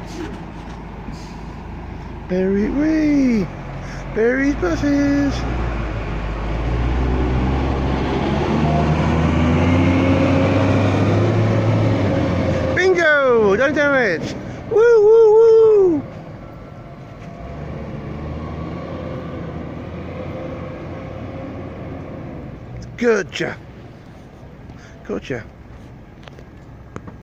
Berry wee! Berries buses! Bingo! Don't do it! Woo woo woo! Gotcha! Gotcha!